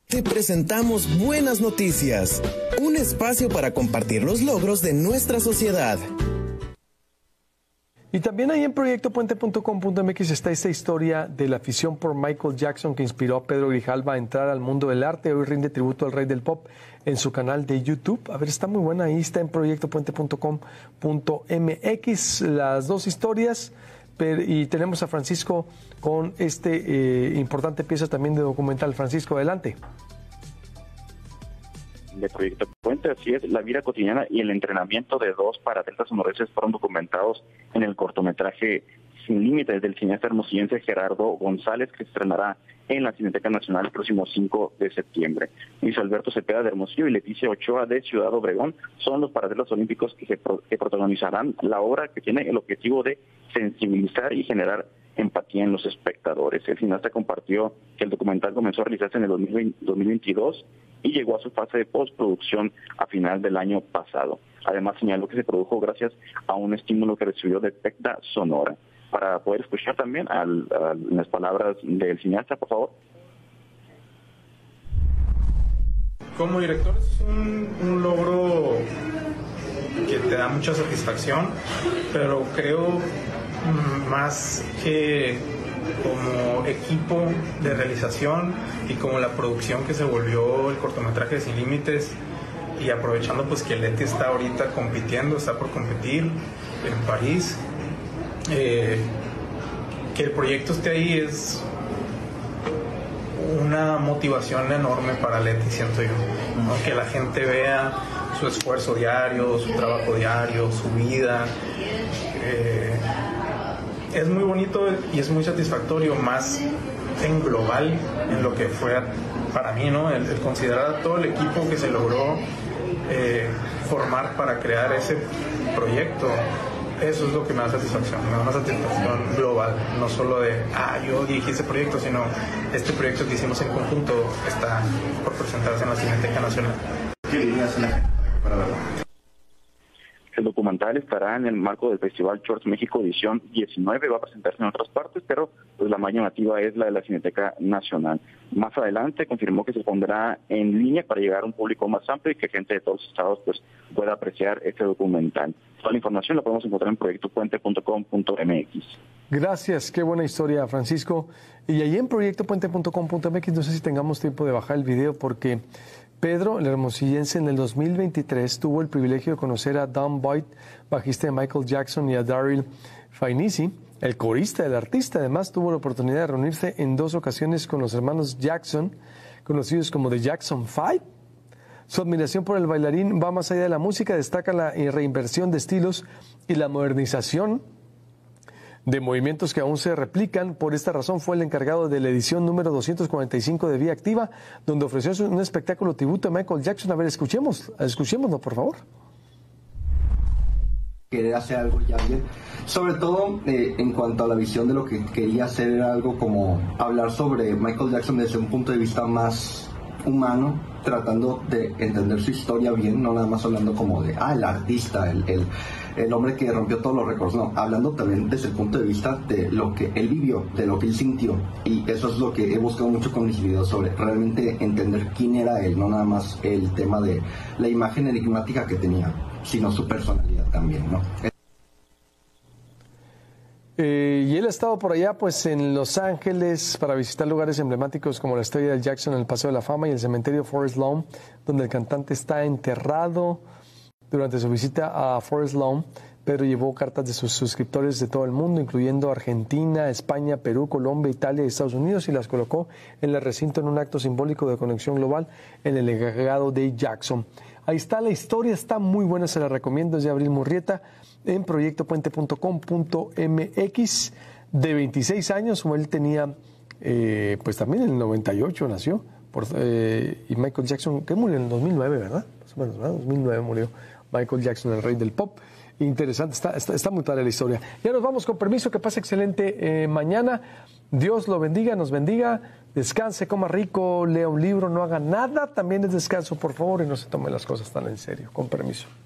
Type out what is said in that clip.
Te presentamos Buenas Noticias, un espacio para compartir los logros de nuestra sociedad. Y también ahí en proyectopuente.com.mx está esta historia de la afición por Michael Jackson que inspiró a Pedro Grijalva a entrar al mundo del arte. Hoy rinde tributo al rey del pop en su canal de YouTube. A ver, está muy buena, ahí está en proyectopuente.com.mx las dos historias. Y tenemos a Francisco con importante pieza también de documental. Francisco, adelante. De Proyecto Puente, así es, la vida cotidiana y el entrenamiento de dos paraatletas sonorenses fueron documentados en el cortometraje Sin Límites del cineasta hermosillense Gerardo González, que se estrenará en la Cineteca Nacional el próximo 5 de septiembre. Luis Alberto Cepeda de Hermosillo y Leticia Ochoa de Ciudad Obregón son los paraatletas olímpicos que protagonizarán la obra, que tiene el objetivo de sensibilizar y generar empatía en los espectadores. El cineasta compartió que el documental comenzó a realizarse en el 2022 y llegó a su fase de postproducción a final del año pasado. Además señaló que se produjo gracias a un estímulo que recibió de Tecda Sonora. Para poder escuchar también las palabras del cineasta, por favor. Como director es un logro que te da mucha satisfacción, pero creo más que como equipo de realización y como la producción que se volvió el cortometraje de Sin Límites, y aprovechando pues que Leti está ahorita compitiendo, está por competir en París, que el proyecto esté ahí es una motivación enorme para Leti, siento yo, ¿no? Que la gente vea su esfuerzo diario, su trabajo diario, su vida. Es muy bonito y es muy satisfactorio, más en global, en lo que fue para mí, ¿no? El considerar a todo el equipo que se logró formar para crear ese proyecto. Eso es lo que me da satisfacción, me da una satisfacción global, no solo de, yo dirigí ese proyecto, sino este proyecto que hicimos en conjunto está por presentarse en la Cineteca Nacional. ¿Qué dirías a la gente para verlo? El documental estará en el marco del Festival Shorts México edición 19, va a presentarse en otras partes, pero pues la más llamativa es la de la Cineteca Nacional. Más adelante confirmó que se pondrá en línea para llegar a un público más amplio y que gente de todos los estados pues pueda apreciar este documental. Toda la información la podemos encontrar en proyectopuente.com.mx. Gracias, qué buena historia, Francisco. Y ahí en proyectopuente.com.mx no sé si tengamos tiempo de bajar el video porque Pedro, el hermosillense, en el 2023 tuvo el privilegio de conocer a Don Boyd, bajista de Michael Jackson, y a Daryl Fainisi, el corista del artista. Además, tuvo la oportunidad de reunirse en 2 ocasiones con los hermanos Jackson, conocidos como The Jackson 5. Su admiración por el bailarín va más allá de la música, destaca la reinversión de estilos y la modernización de movimientos que aún se replican. Por esta razón fue el encargado de la edición número 245 de Vía Activa, donde ofreció un espectáculo tributo a Michael Jackson. A ver, escuchémoslo, por favor. Querer hacer algo ya bien, sobre todo en cuanto a la visión de lo que quería hacer, era algo como hablar sobre Michael Jackson desde un punto de vista más humano, tratando de entender su historia bien, no nada más hablando como de el artista, el hombre que rompió todos los récords, no, hablando también desde el punto de vista de lo que él vivió, de lo que él sintió, y eso es lo que he buscado mucho con mis videos, sobre realmente entender quién era él, no nada más el tema de la imagen enigmática que tenía, sino su personalidad también, ¿no? Y él ha estado por allá, pues en Los Ángeles, para visitar lugares emblemáticos como la Estrella del Jackson, el Paseo de la Fama y el cementerio Forest Lawn, donde el cantante está enterrado. Durante su visita a Forest Lawn, Pedro llevó cartas de sus suscriptores de todo el mundo, incluyendo Argentina, España, Perú, Colombia, Italia y Estados Unidos, y las colocó en el recinto en un acto simbólico de conexión global en el legado de Jackson. Ahí está la historia, está muy buena, se la recomiendo, es de Abril Murrieta, en proyectopuente.com.mx. De 26 años, como él tenía, pues también en el 98 nació, y Michael Jackson, que murió en el 2009, ¿verdad? Más o menos, ¿verdad? 2009 murió Michael Jackson, el rey del pop. Interesante, está muy padre la historia. Ya nos vamos, con permiso, que pase excelente mañana. Dios lo bendiga, nos bendiga. Descanse, coma rico, lea un libro, no haga nada. También es descanso, por favor, y no se tomen las cosas tan en serio. Con permiso.